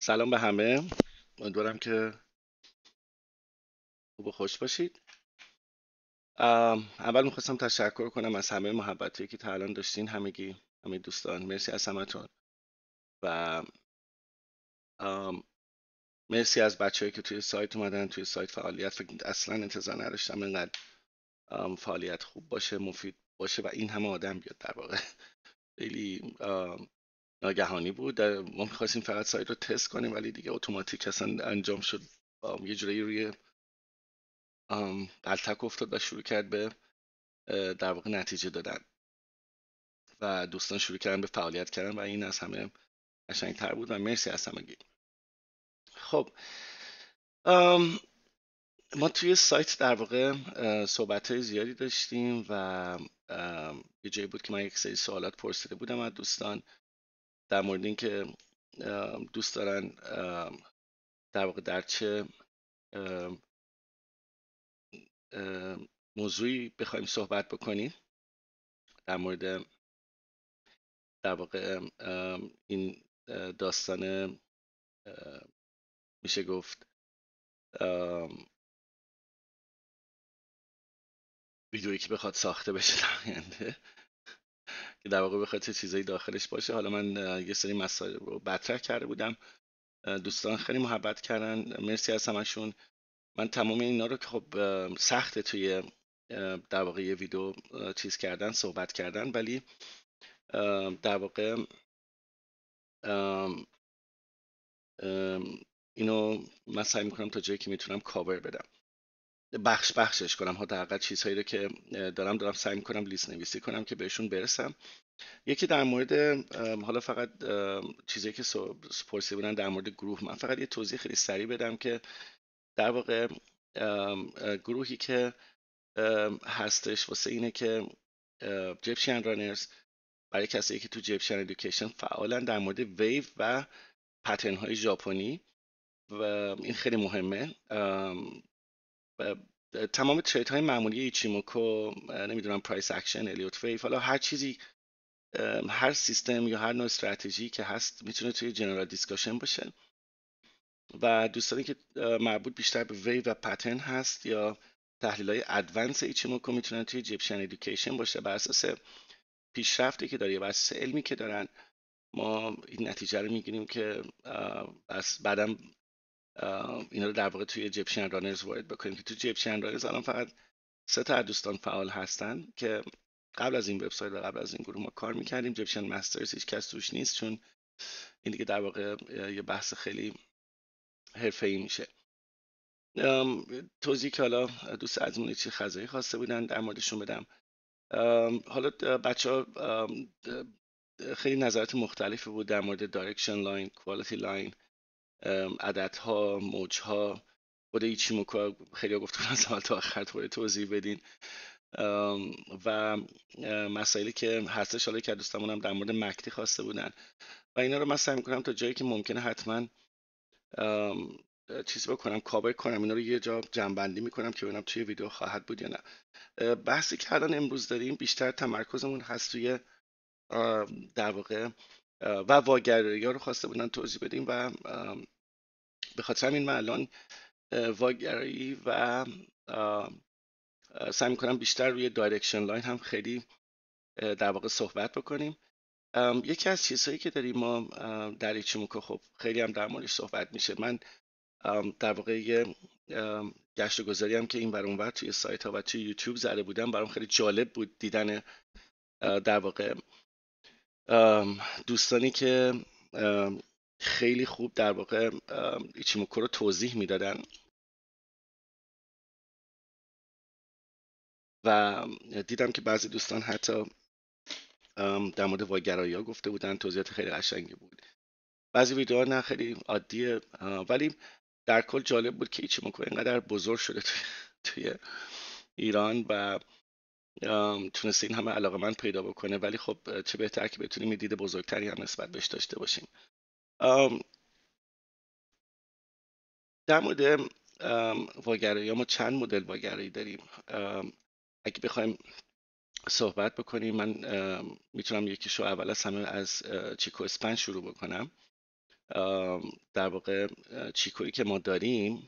سلام به همه. امیدوارم که خوب و خوش باشید. اول میخواستم تشکر کنم از همه محبتی که تا الان داشتین، همه دوستان. مرسی از همتون. و ام، مرسی از بچه‌ای که توی سایت اومدن، توی سایت فعالیت. فکر اصلا انتظار نداشتم اینقدر فعالیت خوب باشه، مفید باشه و این همه آدم بیاد. در واقع خیلی ناگهانی بود. ما میخواستیم فقط سایت رو تست کنیم ولی دیگه اتوماتیک اصلا انجام شد. یه جورایی روی غلطک افتاد و شروع کرد به در واقع نتیجه دادن و دوستان شروع کردن به فعالیت کردن و این از همه قشنگتر بود و مرسی از همگی. خب، ام، ما توی سایت در واقع صحبت های زیادی داشتیم و یه جایی بود که من یک سری سوالات پرسیده بودم از دوستان در مورد اینکه دوست دارن در واقع در چه ام، موضوعی بخوایم صحبت بکنیم در مورد در واقع این داستان میشه گفت ویدئویی که بخواد ساخته بشه در آینده، که در واقع بخواد چه چیزایی داخلش باشه. حالا من یه سری مسائل رو مطرح کرده بودم، دوستان خیلی محبت کردن، مرسی از همشون. من تمام اینا رو که خب سخته توی در واقع یه ویدیو چیز کردن، صحبت کردن، ولی در واقع ام، اینو من سعی میکنم تا جایی که میتونم کاور بدم، بخشش کنم. حداقل چیزهایی رو که دارم سعی میکنم لیست نویسی کنم که بهشون برسم. یکی در مورد حالا فقط چیزایی که پرسیده بودن در مورد گروه، من فقط یه توضیح خیلی سریع بدم که در واقع گروهی که هستش واسه اینه که جپشن رانرز، برای کسایی که تو جپشن ادویکیشن فعالن در مورد ویو و پترن های ژاپنی و این خیلی مهمه. و تمام تریت های معمولی ایچیموکو، نمیدونم پرایس اکشن، الیوت ویو، حالا هر چیزی، هر سیستم یا هر نوع استراتژی که هست میتونه توی جنرال دیسکاشن باشه و دوستانی که مربوط بیشتر به ویو و پترن هست یا تحلیل های ادوانس ایچیموکو میتونن توی جپشن ادویکیشن باشه. بر اساس پیشرفتی که داره یا بر اساس علمی که دارن ما این نتیجه رو میگیریم که بس بعدم اینا رو در واقع توی جپشن رانرز وارد بکنیم که تو جپشن رانرز الان فقط سه تا دوستان فعال هستن که قبل از این وبسایت و قبل از این گروه ما کار میکردیم. جپشن مسترز هیچ کس توش نیست چون این دیگه در واقع یه بحث خیلی حرفه‌ای میشه. توضیحی که حالا دوست عزیزمون چی خزایی خواسته بودن در موردشون بدم. حالا بچه ها خیلی نظرات مختلفی بود در مورد دایرکشن لاین، کوالیتی لاین، عددها، موجها، خود ایچیموکا خیلی گفت بودن از اول تا آخر توضیح بدین و مسائلی که هستش. حالا که دوستمون هم در مورد مکتی خواسته بودن و اینا رو من سعی میکنم تا جایی که ممکنه حتما چیز بکنم، کاور کنم. اینا رو یه جا جمع میکنم که ببینم توی ویدیو خواهد بود یا نه. بحثی که الان امروز داریم بیشتر تمرکزمون هست توی در واقع و واگرایی ها رو خواسته بودن توضیح بدیم و به خاطر همین من الان واگرایی و سعی میکنم بیشتر روی دایرکشن لاین هم خیلی در واقع صحبت بکنیم. یکی از چیزهایی که داریم ما در ایچیموکو، خب خیلی هم در موردش صحبت میشه. من در واقع یه گشت و گذاری هم که این ور اونور توی سایت ها و توی یوتیوب زده بودم، برام خیلی جالب بود دیدن در واقع دوستانی که خیلی خوب در واقع ایچیموکو رو توضیح میدادن و دیدم که بعضی دوستان حتی در مورد واگرایی ها گفته بودن، توضیحات خیلی قشنگی بود. بعضی ویدیوها نه خیلی عادیه ولی در کل جالب بود که ایچیموکو اینقدر بزرگ شده توی ایران و تونسته این همه علاقمند پیدا بکنه. ولی خب چه بهتر که بتونیم یه دید بزرگتری هم نسبت بهش داشته باشیم. در مورد واگرایی ما چند مدل واگرایی داریم. اگه بخوایم صحبت بکنیم، من میتونم یکیشو اول از همه از چیکو اسپن شروع بکنم. در واقع چیکویی که ما داریم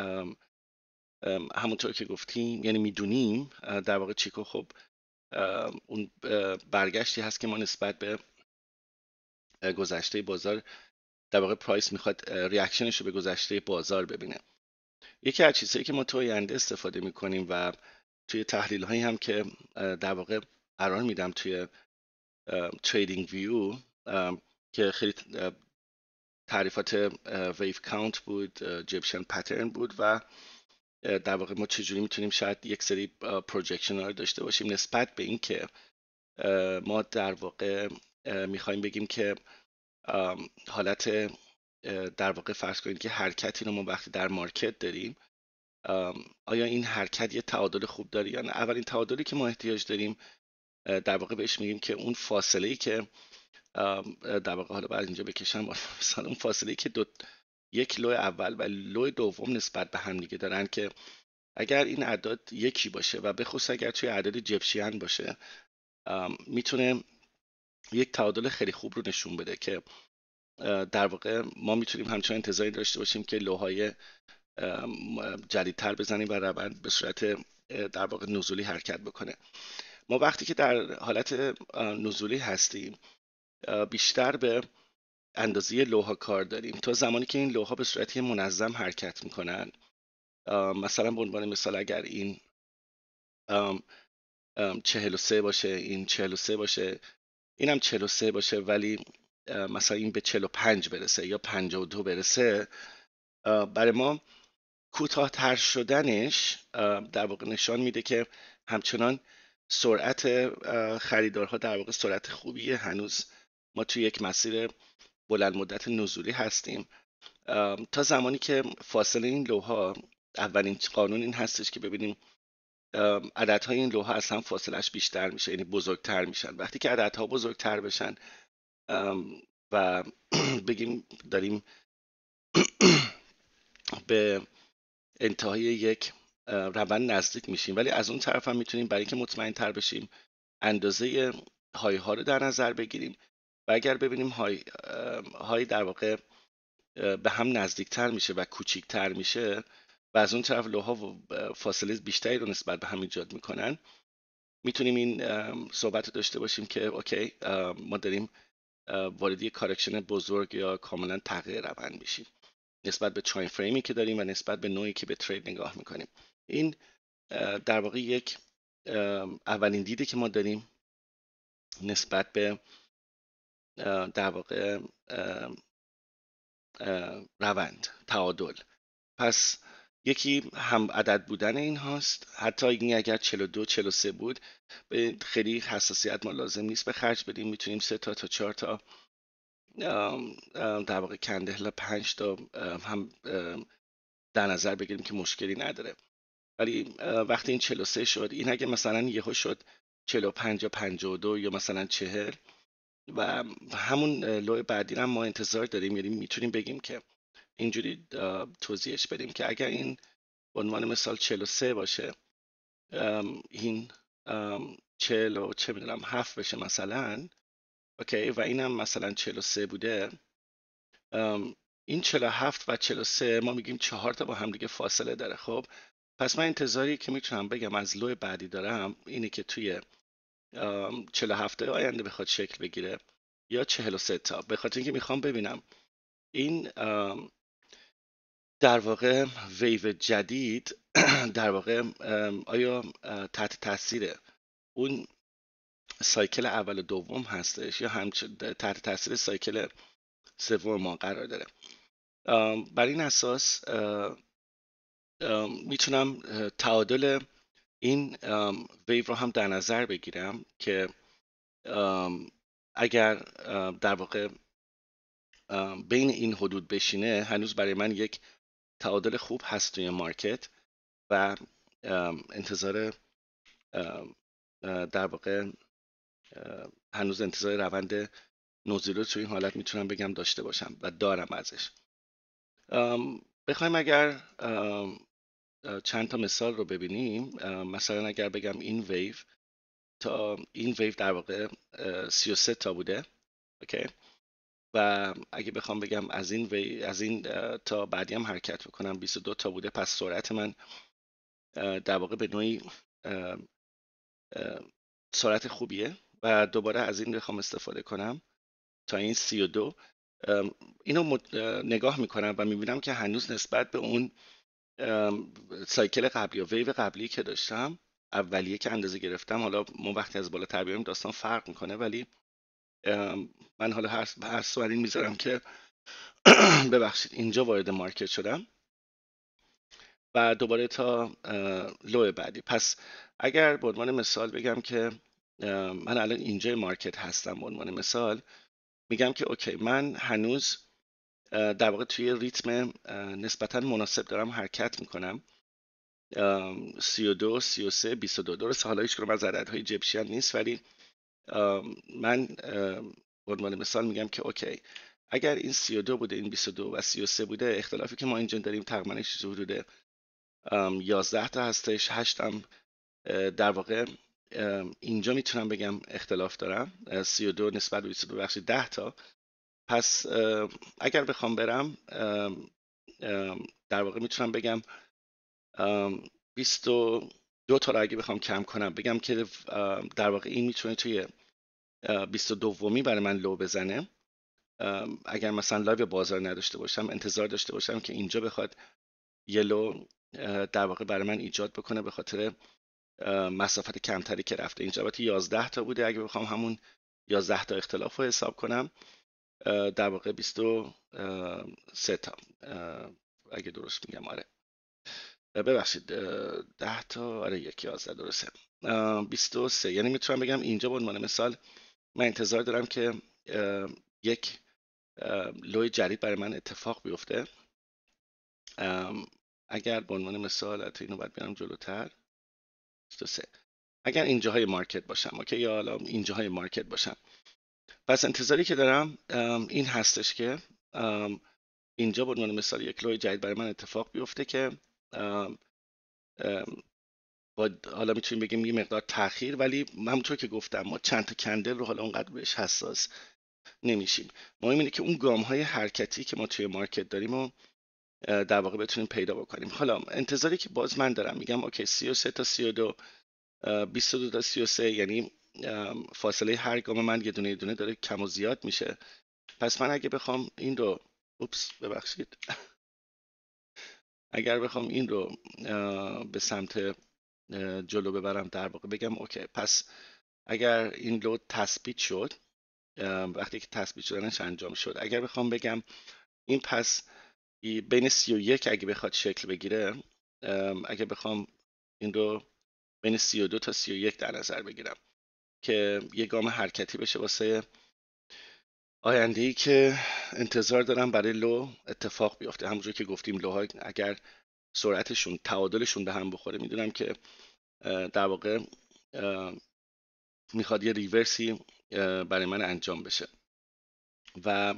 همونطور که گفتیم یعنی میدونیم در واقع چیکو خب اون برگشتی هست که ما نسبت به گذشته بازار در واقع پرایس میخواد ریاکشنش رو به گذشته بازار ببینه. یکی از چیزهایی که ما تو آینده استفاده میکنیم و توی تحلیل هایی هم که در واقع قرار میدم توی تریدینگ ویو که خیلی تعریفات ویو کاونت بود، جپشن پترن بود و در واقع ما چجوری میتونیم شاید یک سری پروجکشن ها رو داشته باشیم نسبت به این که ما در واقع میخوایم بگیم که حالت در واقع فرض کنید که حرکتی رو ما وقتی در مارکت داریم آیا این حرکت یه تعادل خوب داره یا نه. اولین تعادلی که ما احتیاج داریم در واقع بهش میگیم که اون فاصله ای که در واقع حالا بعد اینجا بکشم مثلا اون فاصله ای که یک لو اول و لو دوم نسبت به هم دیگه دارن که اگر این اعداد یکی باشه و به خصوص اگر توی اعداد جپشیان باشه میتونه یک تعادل خیلی خوب رو نشون بده که در واقع ما میتونیم همچنان انتظاری داشته باشیم که لوهای جدیدتر بزنیم و روند به صورت در واقع نزولی حرکت بکنه. ما وقتی که در حالت نزولی هستیم بیشتر به اندازه لوها کار داریم تا زمانی که این لوها به صورت منظم حرکت میکنن. مثلا به عنوان مثال اگر این 43 باشه، این 43 باشه، اینم 43 باشه ولی مثلا این به 45 برسه یا 52 برسه، برای ما کوتاه‌تر شدنش در واقع نشان میده که همچنان سرعت خریدارها در واقع سرعت خوبیه، هنوز ما توی یک مسیر بلند مدت نزولی هستیم تا زمانی که فاصله این لوها، اولین قانون این هستش که ببینیم عددهای این لوها از هم فاصلهش بیشتر میشه، یعنی بزرگتر میشن. وقتی که عددها بزرگتر بشن و بگیم داریم به انتهای یک روند نزدیک میشیم، ولی از اون طرف هم میتونیم برای اینکه مطمئن تر بشیم اندازه های ها رو در نظر بگیریم و اگر ببینیم های در واقع به هم نزدیکتر میشه و کوچیکتر میشه و از اون طرف لوها فاصله بیشتری رو نسبت به هم ایجاد میکنن، میتونیم این صحبت رو داشته باشیم که اوکی ما داریم وارد یک کارکشن بزرگ یا کاملا تغییر روند میشیم نسبت به تایم فریمی که داریم و نسبت به نوعی که به ترید نگاه میکنیم. این در واقع یک اولین دیده که ما داریم نسبت به در واقع روند تعادل. پس یکی هم عدد بودن این هاست، حتی این اگر 42 43 بود به خیلی حساسیت ما لازم نیست به خرج بدیم، میتونیم 3 تا 4 تا در واقع کندل 5 تا هم در نظر بگیریم که مشکلی نداره. ولی وقتی این 43 شد، این اگه مثلا یهو شد 45 یا 52 یا مثلا 40 و همون لو بعدی هم ما انتظار داریم، یعنی میتونیم بگیم که اینجوری توضیحش بدیم که اگر این به عنوان مثال 43 باشه، این 40 و چه میدونم 7 بشه مثلا، اوکی، و اینم مثلا 43 بوده، این 47 و 43 ما میگیم 4 تا با هم دیگه فاصله داره. خب پس من انتظاری که میتونم بگم از لو بعدی دارم اینه که توی 47 آینده بخواد شکل بگیره یا 43 تا، به خاطر اینکه میخوام ببینم این در واقع ویو جدید در واقع آیا تحت تاثیر اون سایکل اول و دوم هستش یا تحت تاثیر سایکل سوم ما قرار داره. بر این اساس میتونم تعادل این ویو رو هم در نظر بگیرم که اگر در واقع بین این حدود بشینه هنوز برای من یک تعادل خوب هست توی مارکت و انتظار در واقع هنوز انتظار روند نزولی رو توی این حالت میتونم بگم داشته باشم و دارم ازش. بخوایم اگر چند تا مثال رو ببینیم، مثلا اگر بگم این ویو تا این ویو در واقع 33 تا بوده، اوکی، و اگه بخوام بگم از این تا بعدی هم حرکت بکنم 22 تا بوده، پس سرعت من در واقع به نوعی سرعت خوبیه و دوباره از این بخوام استفاده کنم تا این 32. اینو نگاه میکنم و میبینم که هنوز نسبت به اون سایکل قبلی یا ویو قبلی که داشتم، اولیه که اندازه گرفتم، حالا ما وقتی از بالا بیایم داستان فرق میکنه، ولی من حالا هر سوال این میذارم که ببخشید اینجا وارد مارکت شدم و دوباره تا لو بعدی. پس اگر به عنوان مثال بگم که من الان اینجای مارکت هستم، به عنوان مثال میگم که اوکی من هنوز در واقع توی ریتم نسبتا مناسب دارم حرکت میکنم، 32 33 22. درسته حالا هیچ کدوم از عددهای جپشیان نیست، ولی من به عنوان مثال میگم که اوکی اگر این 32 بوده، این 22 و 33 بوده، اختلافی که ما اینجا داریم تقریبا حدود 11 تا هستش. 8 هم در واقع اینجا میتونم بگم اختلاف دارم، 32 نسبت به 22 بخشی 10 تا. پس اگر بخوام برم در واقع میتونم بگم 22 تا رو اگه بخوام کم کنم بگم که در واقع این میتونه توی 22می برای من لو بزنه. اگر مثلا لایو بازار نداشته باشم، انتظار داشته باشم که اینجا بخواد یه لو در واقع برای من ایجاد بکنه به خاطر مسافت کمتری که رفته. اینجا البته 11 تا بوده، اگه بخوام همون 11 تا اختلاف رو حساب کنم در واقع 23 تا اگه درست میگم. آره ببخشید 10 تا، آره 11 درسته، 23. یعنی میتونم بگم اینجا به عنوان مثال من انتظار دارم که یک لوی جدید برای من اتفاق بیفته. اگر به عنوان مثال حتی اینو باید بیارم جلوتر، 23 اگر اینجاهای مارکت باشم، اوکی، یا حالا اینجاهای مارکت باشم، پس انتظاری که دارم این هستش که اینجا به عنوان مثال یک لوی جدید برای من اتفاق بیفته که با حالا میتونیم بگیم یه مقدار تاخیر، ولی همونطور که گفتم ما چند تا کندل رو حالا اونقدر بهش حساس نمیشیم. مهم اینه که اون گام های حرکتی که ما توی مارکت داریم و در واقع بتونیم پیدا بکنیم. حالا انتظاری که باز من دارم میگم اوکی 33 تا 32 22 تا 33، یعنی فاصله هر گام من یه دونه داره کم و زیاد میشه. پس من اگه بخوام این رو ببخشید اگر بخوام این رو به سمت جلو ببرم، در واقع بگم اوکی پس اگر این لود تثبیت شد، وقتی که تثبیت شدنش انجام شد، اگر بخوام بگم این پس بین 31 اگه بخواد شکل بگیره، اگه بخوام این رو بین 32 تا 31 در نظر بگیرم که یه گام حرکتی بشه واسه آینده ای که انتظار دارم برای لو اتفاق بیفته. همونجور که گفتیم لوها اگر سرعتشون تعادلشون به هم بخوره، میدونم که در واقع میخواد یه ریورسی برای من انجام بشه و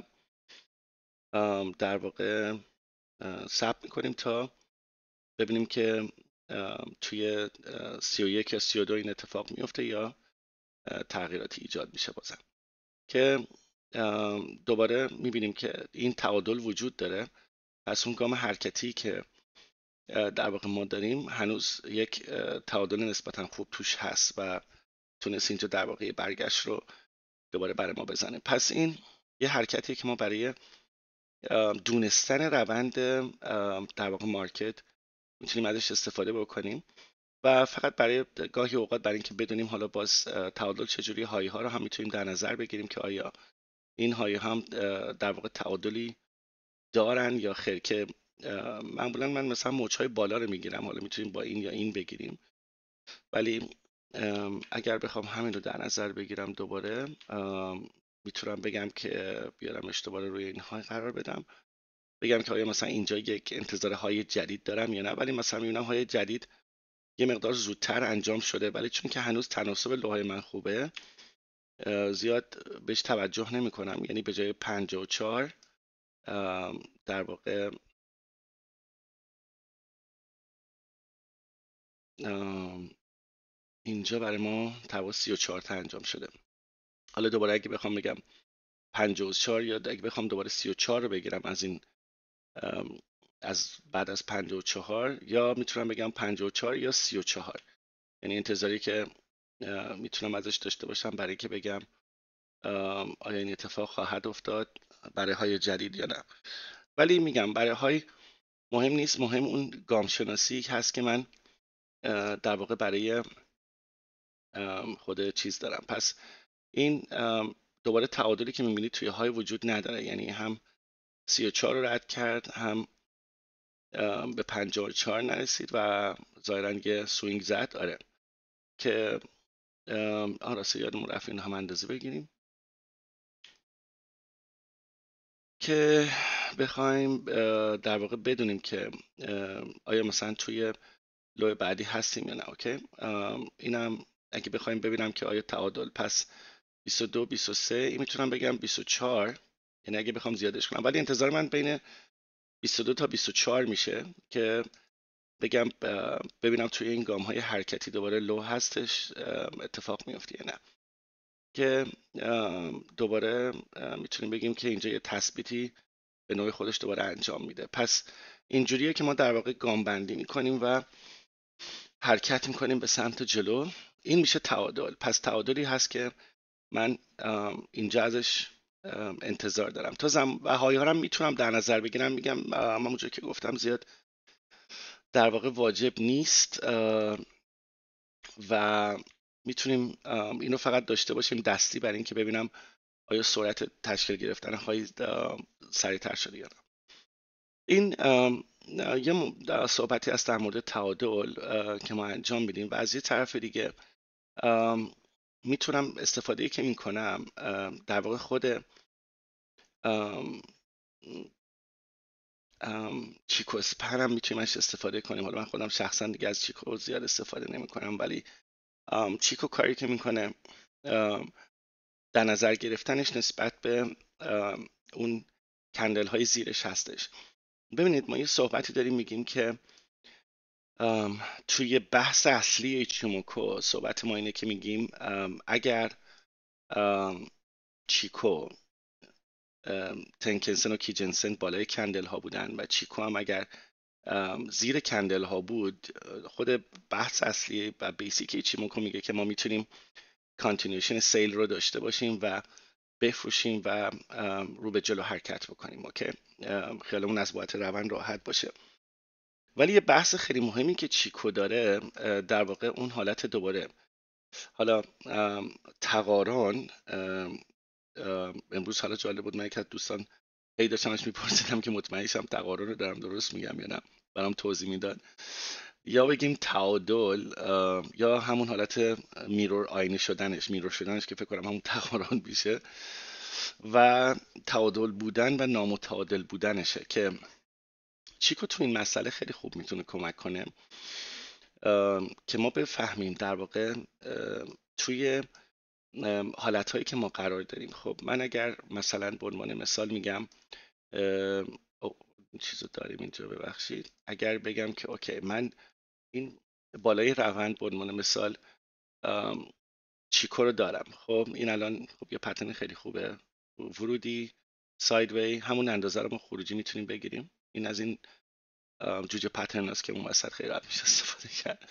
در واقع صبر میکنیم تا ببینیم که توی 31 یا 32 این اتفاق میفته یا تغییراتی ایجاد میشه بازم، که دوباره میبینیم که این تعادل وجود داره. پس اون گام حرکتی که در واقع ما داریم هنوز یک تعادل نسبتا خوب توش هست و تونست اینجا در واقع برگشت رو دوباره برای ما بزنه. پس این یه حرکتیه که ما برای دونستن روند در واقع مارکت میتونیم ازش استفاده بکنیم و فقط برای گاهی اوقات برای اینکه بدونیم حالا باز تعادل چجوری، هایی ها رو هم میتونیم در نظر بگیریم که آیا این هایی هم در واقع تعادلی دارن یا خیر، که معمولا من مثلا موجهای بالا رو میگیرم، حالا میتونیم با این یا این بگیریم، ولی اگر بخوام همین رو در نظر بگیرم دوباره میتونم بگم که بیارمش دوباره روی این های قرار بدم، بگم که آیا مثلا اینجا یک انتظار های جدید دارم یا نه، ولی مثلا میبینم های جدید یه مقدار زودتر انجام شده، ولی چون که هنوز تناسب لوهای من خوبه زیاد بهش توجه نمی کنم. یعنی به جای 54 در واقع اینجا برای ما تقریبا 34 تا انجام شده. حالا دوباره اگه بخوام بگم 54 یا اگه بخوام دوباره 34 رو بگیرم از این از بعد از 54، یا میتونم بگم 54 یا 34. یعنی انتظاری که میتونم ازش داشته باشم برای که بگم آیا این اتفاق خواهد افتاد برای های جدید یا نه. ولی میگم برای های مهم نیست، مهم اون گام شناسی هست که من در واقع برای خود چیز دارم. پس این دوباره تعادلی که میبینید توی های وجود نداره، یعنی هم 34 رو رد کرد، هم به 54 نرسید و ظاهرا یه سوینگ زد. آره که راسته یادمون رفت این هم اندازه بگیریم که بخوایم در واقع بدونیم که آیا مثلا توی لو بعدی هستیم یا نه. اوکی، اینم اگه بخوایم ببینم که آیا تعادل، پس 22 23 این میتونم بگم 24، یعنی اگه بخوام زیادش کنم، ولی انتظار من بین 22 تا 24 میشه که بگم ببینم توی این گام های حرکتی دوباره لو هستش اتفاق میفته یا نه. که دوباره میتونیم بگیم که اینجا یه تثبیتی به نوع خودش دوباره انجام میده. پس اینجوریه که ما در واقع گام بندی میکنیم و حرکت میکنیم به سمت جلو. این میشه تعادل. پس تعادلی هست که من اینجا ازش انتظار دارم. تا بهایی ها هم میتونم در نظر بگیرم. میگم همونجور که گفتم زیاد در واقع واجب نیست و میتونیم اینو فقط داشته باشیم دستی برای اینکه ببینم آیا سرعت تشکیل گرفتن های سریعتر شده یا نه. این یه صحبتی هست در مورد تعادل که ما انجام میدیم و از یه طرف دیگه میتونم استفاده که میکنم در واقع خود چیکو اسپن هم میتونیم ازش استفاده کنیم. حالا من خودم شخصا دیگه از چیکو زیاد استفاده نمی کنم، ولی چیکو کاری که میکنه در نظر گرفتنش نسبت به اون کندل های زیرش هستش. ببینید ما یه صحبتی داریم میگیم که توی بحث اصلی ایچیموکو صحبت ما اینه که میگیم اگر چیکو، تنکنسن و کیجنسن بالای کندل ها بودن و چیکو هم اگر زیر کندل ها بود، خود بحث اصلی و بیسیک ایچیموکو میگه که ما میتونیم کانتینیوشن سیل رو داشته باشیم و بفروشیم و رو به جلو حرکت بکنیم. اوکی، خیالمون از بابت روند راحت باشه. ولی یه بحث خیلی مهمی که چیکو داره در واقع اون حالت دوباره، حالا تقارن. امروز حالا جالب بود، من یک از دوستان هی داشتمش میپرسیدم که مطمئنشم تقارن رو دارم درست میگم یا نه، برام توضیح میداد. یا بگیم تعادل یا همون حالت میرور، آینه شدنش، میرور شدنش که فکر کنم همون تقارن میشه، و تعادل بودن و نامتعادل بودنشه که چیکو تو این مسئله خیلی خوب میتونه کمک کنه که ما بفهمیم در واقع توی حالتهایی که ما قرار داریم. خب من اگر مثلا به عنوان مثال میگم این چیزو داریم اینجا، ببخشید، اگر بگم که اوکی من این بالای روند به عنوان مثال چیکو رو دارم، خب این الان خب یه پترن خیلی خوبه، ورودی سایدوی، همون اندازه رو ما خروجی میتونیم بگیریم. این از این جوجه پترن هست که اون وسط خیلی راحت میشه استفاده کرد.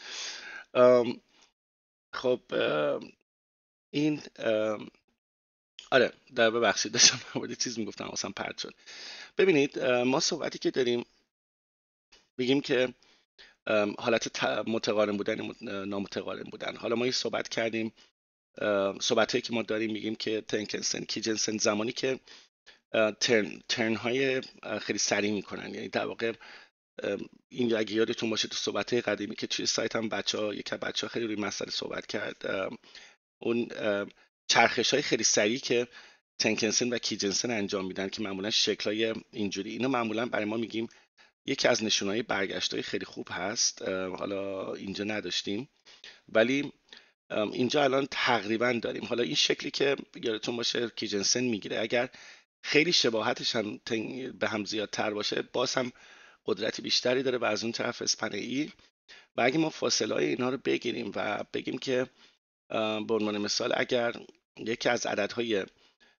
خب این آره در ببخشید داشتم مورد چیز میگفتم اصلا پرت شد. ببینید ما صحبتی که داریم بگیم که حالت متقارن بودن، نامتقارن بودن. حالا ما یه صحبت کردیم، صحبتایی که ما داریم میگیم که تنکنسن کیجنسن زمانی که ترن های خیلی سریع میکنن، یعنی در واقع این اگه یادتون باشه تو صحبت‌های قدیمی که توی سایت هم یک از بچه‌ها خیلی روی مسئله صحبت کرد، اون چرخش های خیلی سریعی که تنکنسن و کیجنسن انجام میدن که معمولا شکل‌های اینجوری، اینا معمولا برای ما میگیم یکی از نشونهای برگشت‌های خیلی خوب هست. حالا اینجا نداشتیم ولی اینجا الان تقریبا داریم. حالا این شکلی که یادتون باشه کیجنسن میگیره، اگر خیلی شباهتش هم به هم زیادتر باشه، باز هم قدرتی بیشتری داره و از اون طرف اسپن ای. و اگه ما فاصله های اینا رو بگیریم و بگیم که به عنوان مثال اگر یکی از عددهای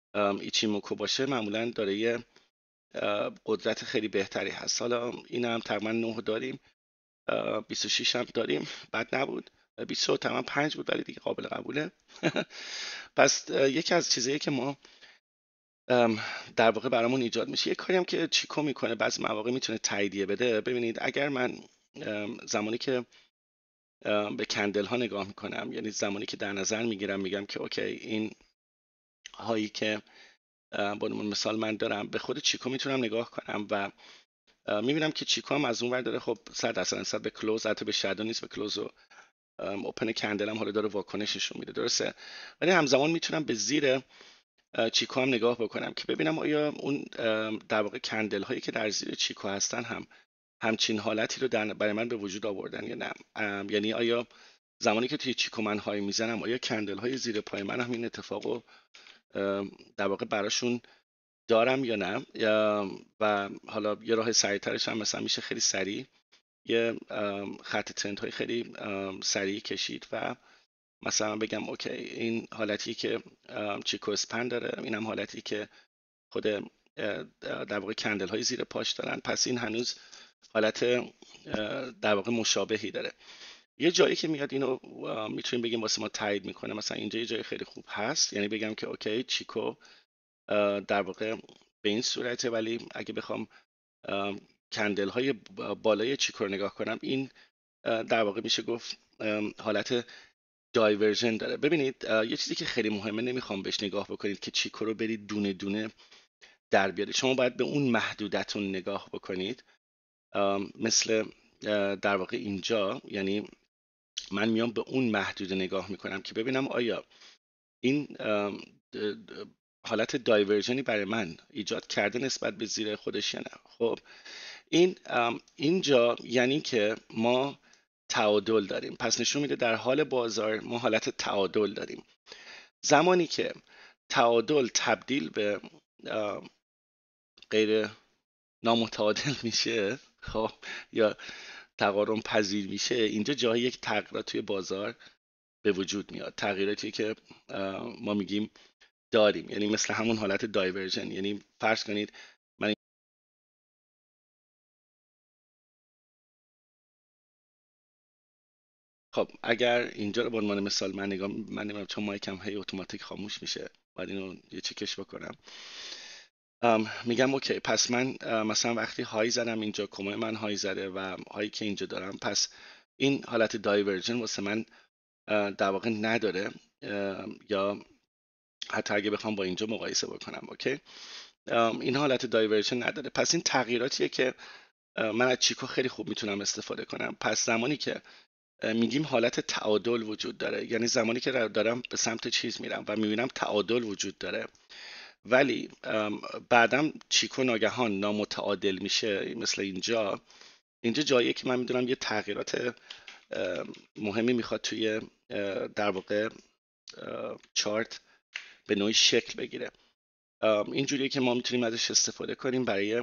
ایچیموکو باشه معمولا داره یه قدرت خیلی بهتری هست. حالا این هم تقریبا 9 داریم، 26 هم داریم، بد نبود. 20 تقریبا 5 بود ولی دیگه قابل قبوله. پس یکی از چیزایی که ما در واقع برامون ایجاد میشه، یه کاری هم که چیکو میکنه بعضی مواقع میتونه تاییدیه بده. ببینید اگر من زمانی که به کندل ها نگاه میکنم، یعنی زمانی که در نظر میگیرم میگم که اوکی این هایی که به عنوان مثال من دارم، به خود چیکو میتونم نگاه کنم و میبینم که چیکو هم از اون ور داره خب 100% نسبت به کلوز، حتی به شادو نیست، به کلوز و اوپن کندل هم حالا داره واکنششون میده، درسته؟ ولی همزمان میتونم به زیر چیکو هم نگاه بکنم که ببینم آیا اون در واقع کندل هایی که در زیر چیکو هستن هم همچین حالتی رو برای من به وجود آوردن یا نه. یعنی آیا زمانی که توی چیکو من های میزنم، آیا کندل های زیر پای من هم این اتفاق رو در واقع براشون دارم یا نه. و حالا یه راه سریعترش هم مثلا میشه خیلی سریع یه خط ترند های خیلی سریع کشید و مثلا بگم اوکی این حالتی که چیکو اسپن داره، این هم حالتی که خود در واقع کندل های زیر پاش دارن، پس این هنوز حالت در واقع مشابهی داره. یه جایی که میاد اینو میتونیم بگیم واسه ما تایید میکنه، مثلا اینجا یه جای خیلی خوب هست، یعنی بگم که اوکی چیکو در واقع به این صورته، ولی اگه بخوام کندل های بالای چیکو رو نگاه کنم، این در واقع میشه گفت حالت دایورژن داره. ببینید یه چیزی که خیلی مهمه، نمیخوام بهش نگاه بکنید که چیکو رو برید دونه دونه در بیارید، شما باید به اون محدودتون نگاه بکنید. مثل در واقع اینجا، یعنی من میام به اون محدوده نگاه میکنم که ببینم آیا این حالت دایورژنی برای من ایجاد کرده نسبت به زیر خودش یا نه. خب این اینجا یعنی که ما تعادل داریم، پس نشون میده در حال بازار ما حالت تعادل داریم. زمانی که تعادل تبدیل به غیر نامتعادل میشه، خب یا تقارن پذیر میشه، اینجا جای یک تغییرات توی بازار به وجود میاد، تغییراتی که ما میگیم داریم، یعنی مثل همون حالت دایورژن. یعنی فرض کنید من خب اگر اینجا رو به عنوان مثال من نمیدونم چون مایکم هی اتوماتیک خاموش میشه، باید اینو یه چکش بکنم. میگم اوکی پس من مثلا وقتی های زدم اینجا، کمای من های زده و هایی که اینجا دارم، پس این حالت دایورژن واسه من در واقع نداره، یا حتی اگه بخوام با اینجا مقایسه بکنم اوکی این حالت دایورژن نداره. پس این تغییراتیه که من از چیکو خیلی خوب میتونم استفاده کنم. پس زمانی که میگیم حالت تعادل وجود داره، یعنی زمانی که دارم به سمت چیز میرم و میبینم تعادل وجود داره، ولی بعدم چیکو ناگهان نامتعادل میشه، مثل اینجا جاییه که من میدونم یه تغییرات مهمی میخواد توی در واقع چارت به نوعی شکل بگیره. اینجوریه که ما میتونیم ازش استفاده کنیم برای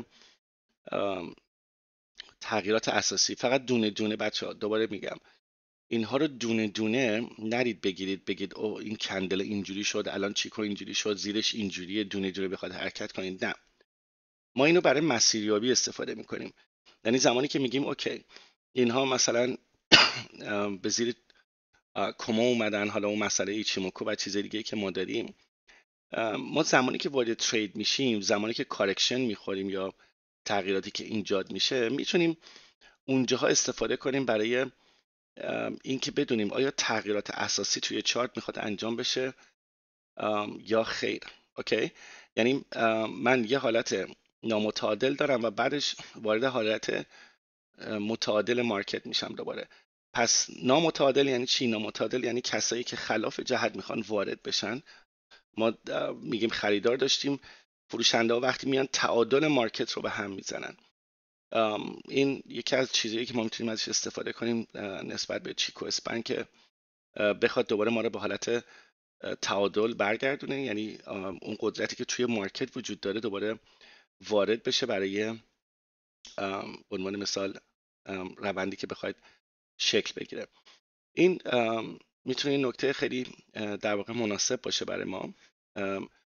تغییرات اساسی. فقط دونه دونه بچه ها، دوباره میگم اینها رو دونه دونه نرید بگیرید بگید او این کندل اینجوری شد، الان چیکو اینجوری شد، زیرش اینجوریه، دونه دونه بخواد حرکت کنید. نه، ما اینو برای مسیریابی استفاده میکنیم. یعنی زمانی که میگیم اوکی اینها مثلا به زیر کما اومدن، حالا اون مسئله ایچیموکو و چیز دیگه که ما داریم، ما زمانی که وارد ترید میشیم، زمانی که کارکشن میخوریم یا تغییراتی که ایجاد میشه، میتونیم اونجاها استفاده کنیم برای اینکه بدونیم آیا تغییرات اساسی توی چارت میخواد انجام بشه یا خیر. اوکی، یعنی من یه حالت نامتعادل دارم و بعدش وارد حالت متعادل مارکت میشم دوباره. پس نامتعادل یعنی چی؟ نامتعادل یعنی کسایی که خلاف جهت میخوان وارد بشن. ما میگیم خریدار داشتیم، فروشنده ها وقتی میان تعادل مارکت رو به هم میزنن. این یکی از چیزایی که ما میتونیم ازش استفاده کنیم نسبت به چیکو اسپن که بخواد دوباره ما رو به حالت تعادل برگردونه، یعنی اون قدرتی که توی مارکت وجود داره دوباره وارد بشه برای عنوان مثال روندی که بخواید شکل بگیره. این میتونه این نکته خیلی در واقع مناسب باشه برای ما.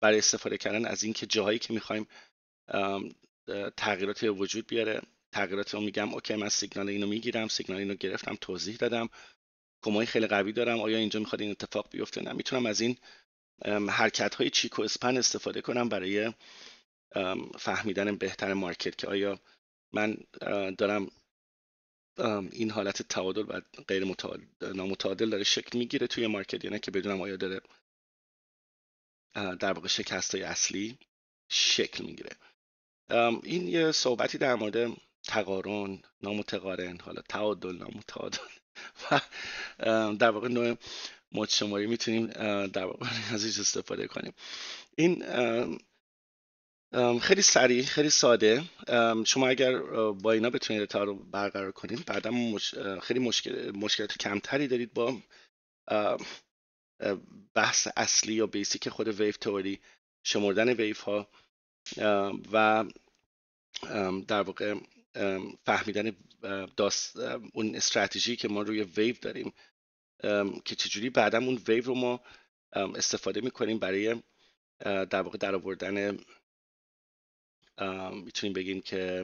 برای استفاده کردن از این که جاهایی که میخوایم تغییراتی به وجود بیاره، تغییرات رو میگم اوکی من سیگنال اینو میگیرم، سیگنال اینو گرفتم، توضیح دادم، کمای خیلی قوی دارم، آیا اینجا میخواد این اتفاق بیفته؟ نه، میتونم از این حرکت های چیک و اسپن استفاده کنم برای فهمیدن بهتر مارکت که آیا من دارم این حالت تعادل و غیر نامتعادل داره شکل میگیره توی مارکت یا نه، که بدونم آیا داره در واقع شکست های اصلی شکل میگیره. این یه صحبتی در مورد تقارن، نامتقارن، حالا تعادل، نامتعادل و در واقع نوع مد شماری میتونیم در واقع ازش استفاده کنیم. این خیلی سریع، خیلی ساده. شما اگر با اینا بتونید ارتباط رو برقرار کنید، بعدا خیلی مشکلات کمتری دارید با بحث اصلی یا بیسیک خود ویو تئوری، شمردن ویو ها و در واقع فهمیدن اون استراتژی که ما روی ویو داریم که چجوری بعدا اون ویو رو ما استفاده میکنیم برای در واقع در آوردن، میتونیم بگیم که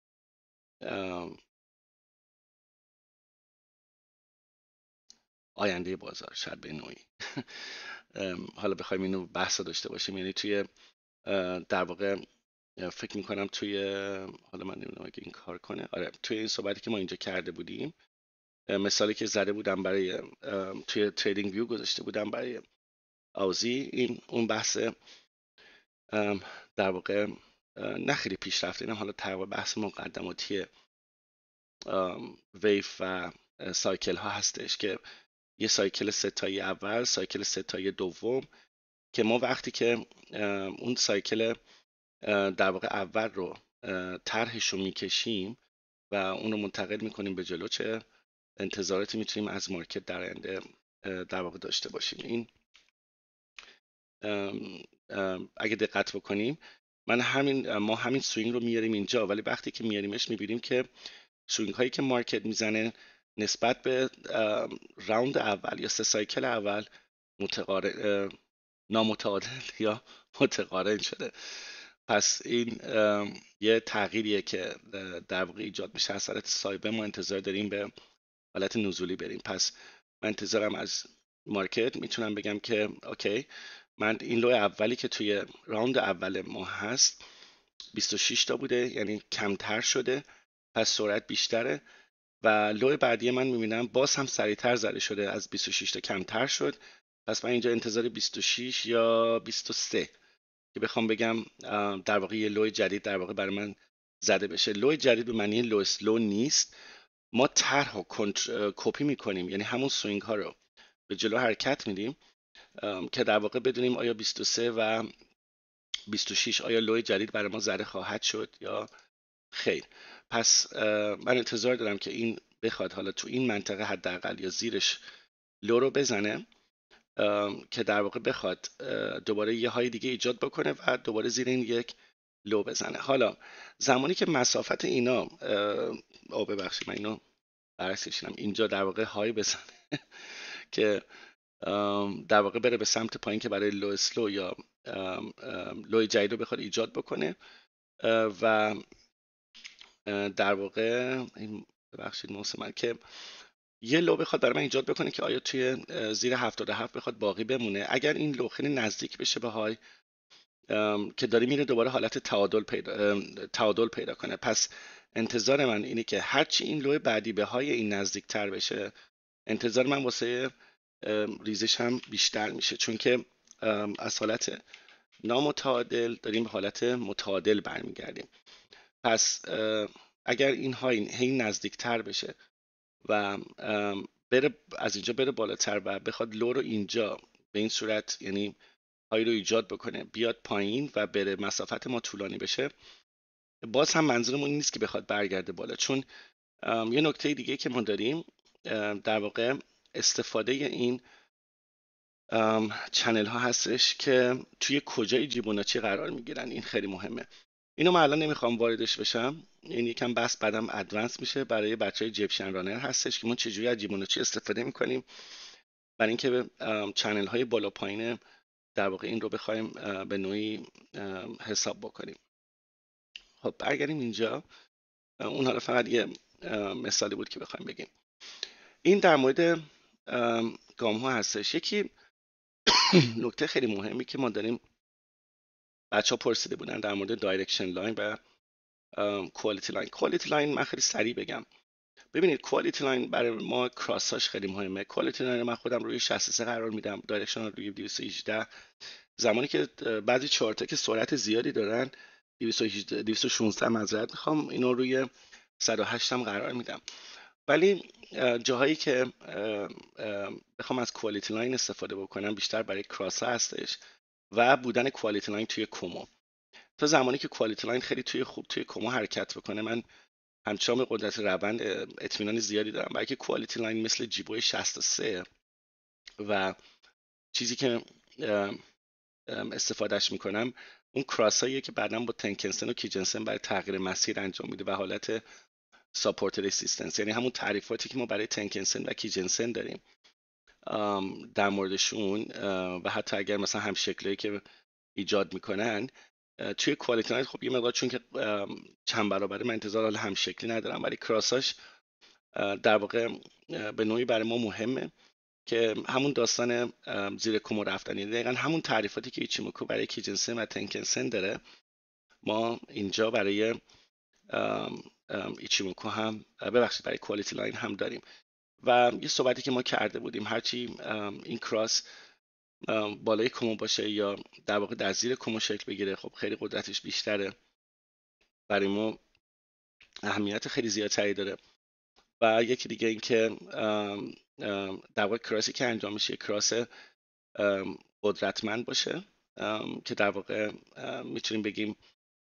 آینده بازار، شاید به نوعی حالا بخوایم اینو بحث داشته باشیم، یعنی توی در واقع فکر میکنم توی، حالا من نمیدونم اگه این کار کنه، آره توی این صحبتی که ما اینجا کرده بودیم، مثالی که زده بودم برای توی تریدینگ ویو گذاشته بودم برای آوزی، این اون بحث در واقع نه خیلی پیشرفته، اینم حالا تقریبا بحث مقدماتی ویف و سایکل ها هستش که یه سایکل ستایی اول، سایکل ستایی دوم، که ما وقتی که اون سایکل در واقع اول رو طرحش رو میکشیم و اون رو منتقل میکنیم به جلو، چه انتظاراتی میتونیم از مارکت در آینده در واقع داشته باشیم. این اگه دقت بکنیم ما همین سوینگ رو میاریم اینجا، ولی وقتی که میاریمش میبینیم که سوینگ هایی که مارکت میزنه نسبت به راوند اول یا سه سایکل اول نامتعادل یا متقارن شده. پس این یه تغییریه که در واقع ایجاد میشه از حالت سایبه، ما انتظار داریم به حالت نزولی بریم. پس من انتظارم از مارکت میتونم بگم که اوکی، من این لو اولی که توی راوند اول ما هست 26 تا بوده، یعنی کمتر شده، پس سرعت بیشتره، و لو بعدی من میبینم باز هم سریعتر زده شده، از 26 تا کمتر شد، پس من اینجا انتظار 26 یا 23 که بخوام بگم در واقع یه لو جدید در واقع برای من زده بشه. لو جدید به معنی لو اسلو نیست، ما طرح رو کپی میکنیم، یعنی همون سوینگ ها رو به جلو حرکت میدیم که در واقع بدونیم آیا 23 و 26 آیا لو جدید برای ما زده خواهد شد یا خیر. پس من انتظار دارم که این بخواد حالا تو این منطقه حداقل یا زیرش لو رو بزنه، که در واقع بخواد دوباره یه های دیگه ایجاد بکنه و دوباره زیر این یک لو بزنه. حالا زمانی که مسافت اینا ببخشید من اینو برعکس کشیدم، اینجا در واقع های بزنه که در واقع بره به سمت پایین که برای لو اسلو یا لو جدید رو بخواد ایجاد بکنه، و در واقع این ببخشید من که یه لو بخواد برای من ایجاد بکنه که آیا توی زیر 77 بخواد باقی بمونه. اگر این لو خیلی نزدیک بشه به های که داره میره دوباره حالت تعادل پیدا کنه، پس انتظار من اینه که هرچی این لو بعدی به های این نزدیک تر بشه، انتظار من واسه ریزش هم بیشتر میشه، چون که از حالت نامتعادل داریم به حالت متعادل برمیگردیم. پس اگر این های هی نزدیک تر بشه و بره از اینجا بره بالاتر و بخواد لو رو اینجا به این صورت، یعنی های رو ایجاد بکنه بیاد پایین و بره مسافت ما طولانی بشه، باز هم منظورمون نیست که بخواد برگرده بالا، چون یه نکته دیگه که ما داریم در واقع استفاده این چنل ها هستش که توی کجای جیبوناچی قرار میگیرن. این خیلی مهمه. اینو من الان نمیخوام واردش بشم، این یکم بس بعدم ادوانس میشه برای بچهای جیپشن رانر هستش که ما چجوری از جیبوناچی استفاده میکنیم برای اینکه چنل های بالا پایین در واقع این رو بخوایم به نوعی حساب بکنیم. خب برگردیم اینجا. اون حالا فقط یه مثالی بود که بخوایم بگیم. این در مورد گام ها هستش. یکی نکته خیلی مهمی که ما داریم، بچه ها پرسیده بودن در مورد دایرکشن لاین و کوالیتی لاین. کوالیتی لاین من خیلی سریع بگم. ببینید کوالیتی لاین برای ما کراساش خیلی مهمه. کوالیتی لاین من خودم روی 63 قرار میدم، دایرکشن روی 218. زمانی که بعضی چارت که سرعت زیادی دارن 216 معذرت میخوام، اینو روی 108 هم قرار میدم. ولی جاهایی که بخوام از کوالیتی لاین استفاده بکنم بیشتر برای کراس هستش و بودن کوالیتی لاین توی کومو. تا زمانی که کوالیتی لاین خیلی خوب توی کومو حرکت بکنه، من همچنان قدرت روند اطمینان زیادی دارم. بلکه کوالیتی لاین مثل جیبوی 63 و چیزی که استفادهش میکنم اون کراساییه که بعداً با تنکنسن و کیجنسن برای تغییر مسیر انجام میده و حالت ساپورت رزिस्टنس، یعنی همون تعریفاتی که ما برای تنکنسن و کیجنسن داریم در موردشون، و حتی اگر مثلا هم شکلی که ایجاد میکنن توی کوالیتی لاین، خب یه مقدار چون که چند برابره من انتظار حال هم شکلی ندارم، ولی کراساش در واقع به نوعی برای ما مهمه که همون داستان زیر کومو رفتن، یعنی دقیقا همون تعریفاتی که ایچیموکو برای کیجنسن و تنکنسن داره ما اینجا برای ایچیموکو هم برای کوالیتی لاین هم داریم. و یه صحبتی که ما کرده بودیم، هرچی این کراس بالای کومو باشه یا در واقع در زیر کومو شکل بگیره، خب خیلی قدرتش بیشتره، برای ما اهمیت خیلی زیادتری داره. و یکی دیگه این که در واقع کراسی که انجام میشه کراس قدرتمند باشه که در واقع میتونیم بگیم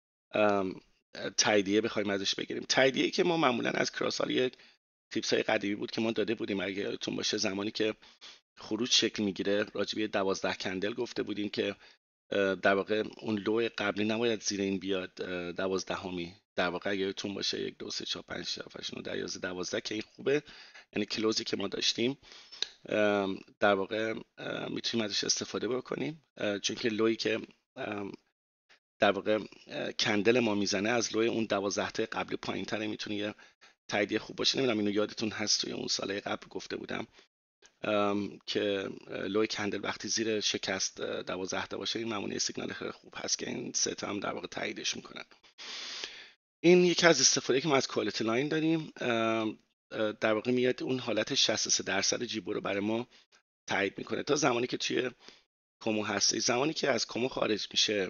تاییدیه بخوایم ازش بگیریم. تاییدیه که ما معمولا از کراس ها، یک تیپس های قدیمی بود که ما داده بودیم اگه یادتون باشه، زمانی که خروج شکل میگیره راجبه 12 کندل گفته بودیم که در واقع اون لو قبلی نباید زیر این بیاد 12می. در واقع اگه یادتون باشه 1 2 3 4 5 6 7 8 9 10 11 12 که این خوبه، یعنی کلوزی که ما داشتیم در واقع میتونیم ازش استفاده بکنیم، چون که لویی که در واقع کندل ما میزنه از لوی اون 12 تا قبلی پایین تره، میتونه یه تاییدیه خوب باشه. نمیدونم اینو یادتون هست توی اون سال قبل گفته بودم که لوی کندل وقتی زیر شکست 12 تا باشه، این معمولی سیگنال خیلی خوب هست که این سه تا هم در واقع تاییدش میکنن. این یکی از استفاده که ما از کوالیتی لاین داریم، در واقع میاد اون حالت 63% جیبو رو برای ما تایید میکنه تا زمانی که توی کومو هستی. زمانی که از کومو خارج میشه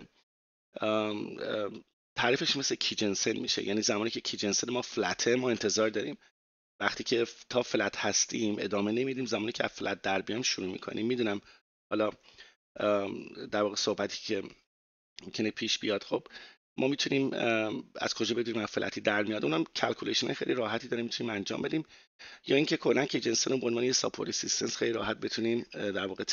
تعریفش مثل کیجنسن میشه، یعنی زمانی که کیجنسن ما فلته ما انتظار داریم، وقتی که تا فلت هستیم ادامه نمیدیم، زمانی که از فلت در بیایم شروع میکنیم. میدونم حالا در واقع صحبتی که ممکنه پیش بیاد، خب ما میتونیم از کجا بدونیم فلتی در میاد؟ اونم کلکولیشن خیلی راحتی داریم میتونیم انجام بدیم، یا اینکه کلا کیجنسن رو به عنوان یه ساپورت رزिस्टنس خیلی راحت بتونیم در واقع